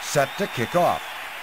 set to kick off.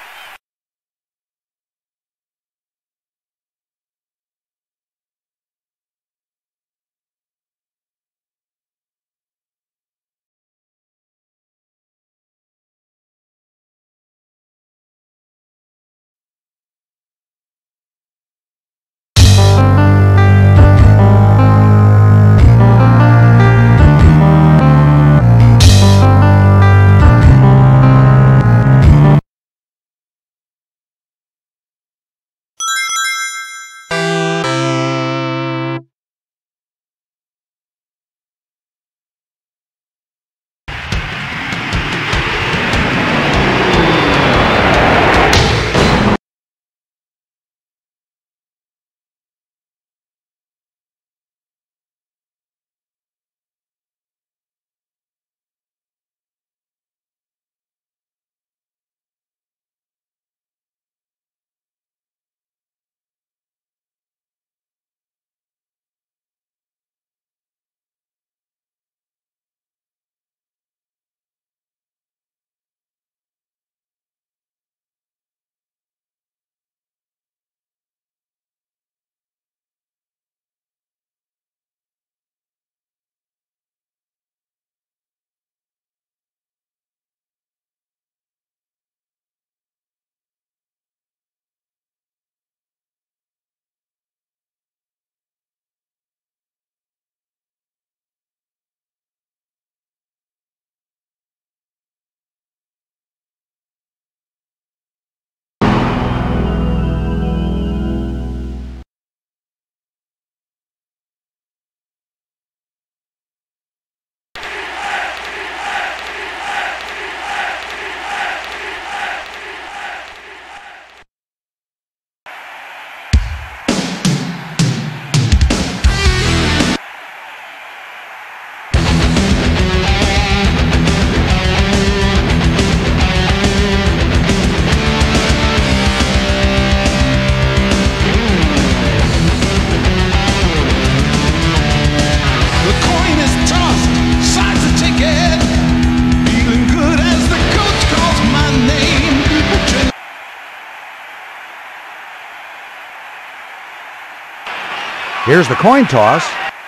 Here's the coin toss.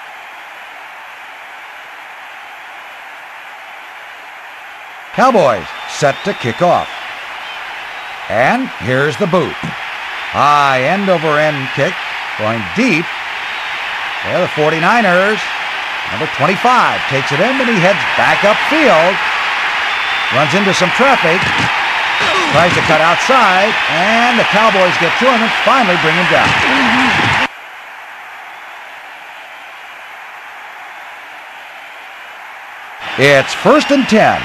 Cowboys set to kick off. And here's the boot. High end-over-end kick going deep. There the 49ers. Number 25 takes it in, and he heads back upfield. Runs into some traffic. Tries to cut outside, and the Cowboys get to him and finally bring him down. It's 1st and 10.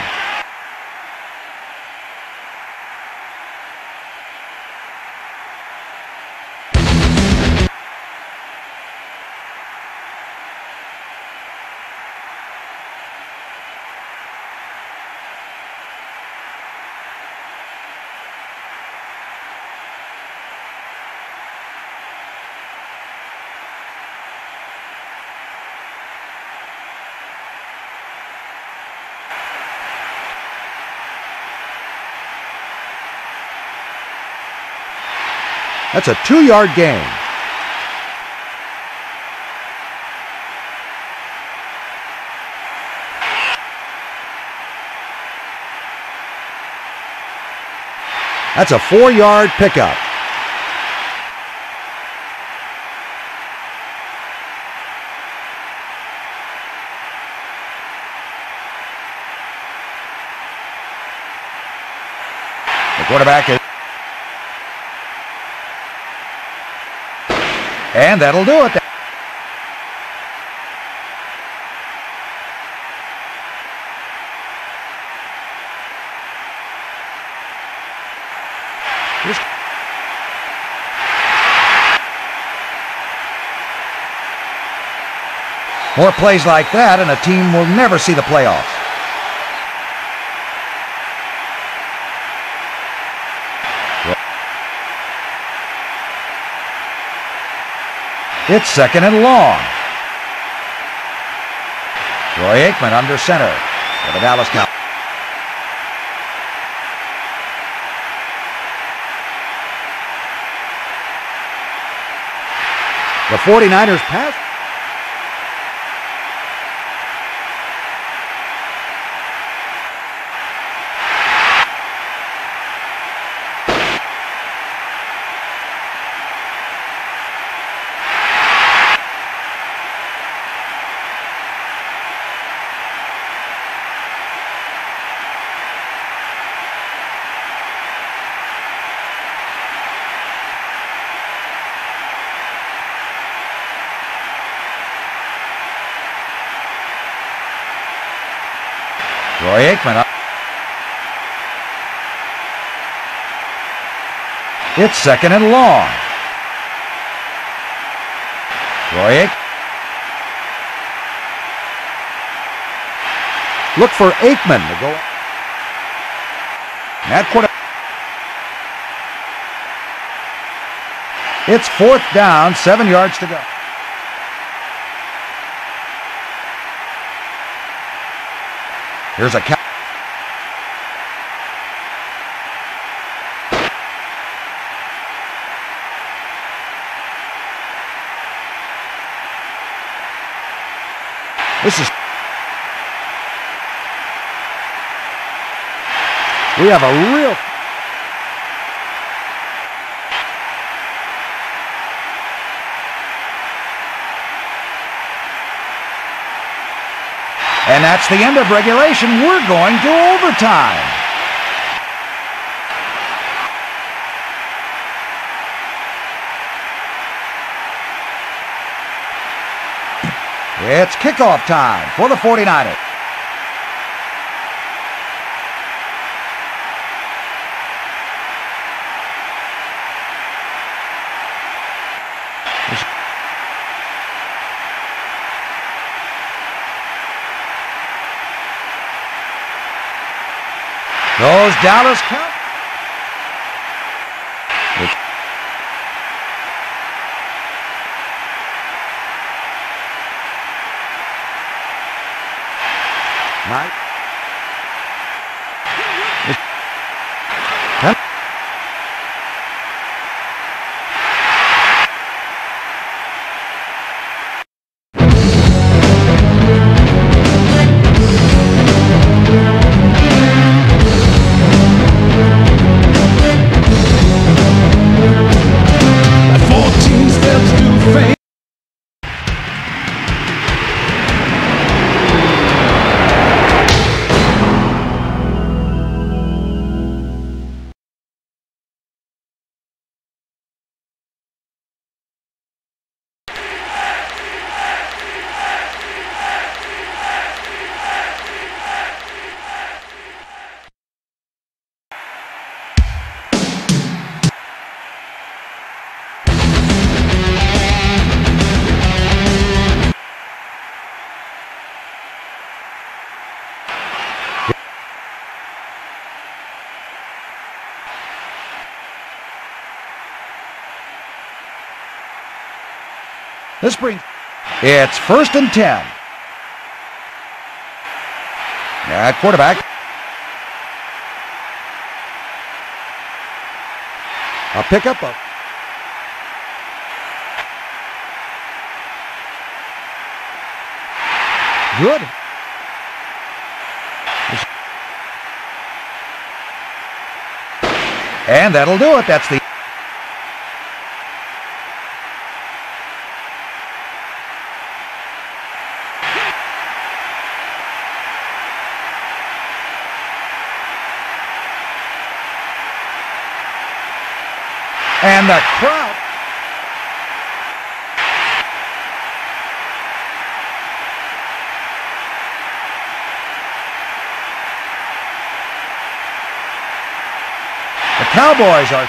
That's a 2-yard gain. That's a 4-yard pickup. The quarterback is... And that'll do it. More plays like that, and a team will never see the playoffs. It's 2nd and long. Troy Aikman under center for the Dallas Cowboys. The 49ers pass. Troy Aikman up. It's second and long. Troy Aikman. Look for Aikman to go. That quarter. It's fourth down, 7 yards to go. Here's a count. This is. We have a real. And that's the end of regulation. We're going to overtime. It's kickoff time for the 49ers. Those Dallas Cowboys. Right. This brings. It's first and 10. At quarterback. A pickup of. Good. And that'll do it. That's the. And the crowd. The Cowboys are.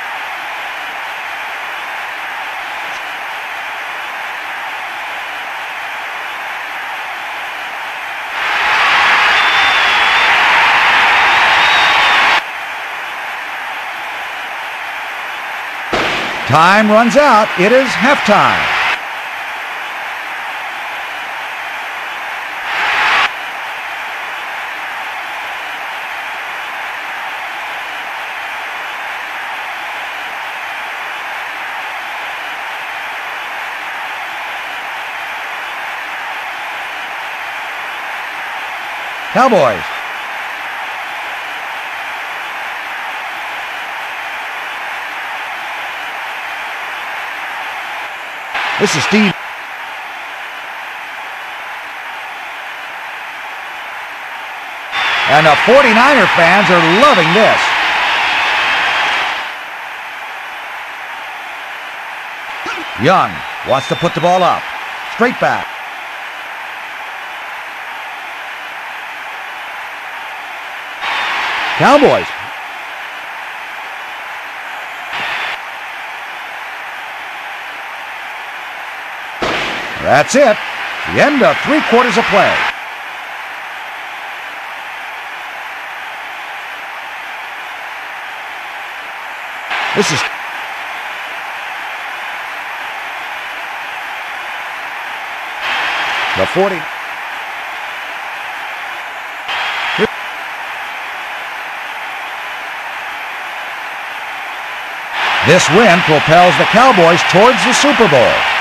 Time runs out. It is halftime. Cowboys. This is Steve. And the 49er fans are loving this. Young wants to put the ball up. Straight back. Cowboys. That's it. The end of 3/4 of play. This is the 40. This win propels the Cowboys towards the Super Bowl.